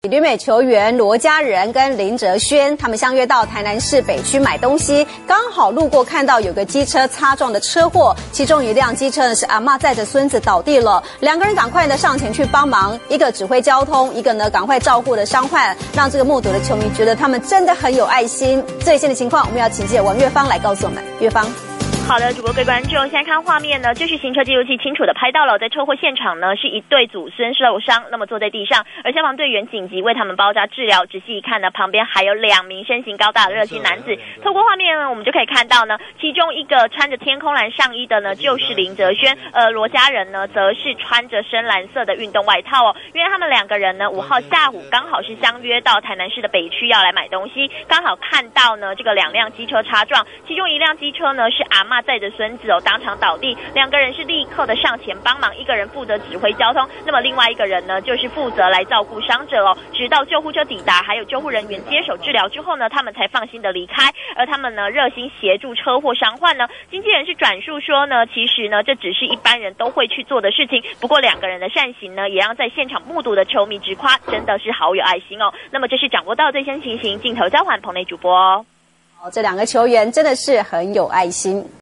旅美球员罗家人跟林哲轩，他们相约到台南市北区买东西，刚好路过看到有个机车擦撞的车祸，其中一辆机车呢是阿嬷载着孙子倒地了，两个人赶快呢上前去帮忙，一个指挥交通，一个呢赶快照顾了伤患，让这个目睹的球迷觉得他们真的很有爱心。最新的情况，我们要请记者王月芳来告诉我们。月芳。 好的，主播各位观众，现在看画面呢，就是行车记录器清楚的拍到了，在车祸现场呢是一对祖孙受伤，那么坐在地上，而消防队员紧急为他们包扎治疗。仔细一看呢，旁边还有2名身形高大的热心男子。透过画面呢，我们就可以看到呢，其中一个穿着天空蓝上衣的呢就是林哲轩，罗家人呢则是穿着深蓝色的运动外套哦。因为他们2个人呢5号下午刚好是相约到台南市的北区要来买东西，刚好看到呢这个2辆机车擦撞，其中一辆机车呢是阿嬷载着孙子哦，当场倒地，2个人是立刻的上前帮忙，一个人负责指挥交通，那么另外一个人呢就是负责来照顾伤者哦。直到救护车抵达，还有救护人员接手治疗之后呢，他们才放心的离开。而他们呢热心协助车祸伤患呢，经纪人是转述说呢，其实呢这只是一般人都会去做的事情，不过2个人的善行呢，也让在现场目睹的球迷直夸，真的是好有爱心哦。那么这是掌握到最新情形，镜头交还棚内主播哦。 这2个球员真的是很有爱心。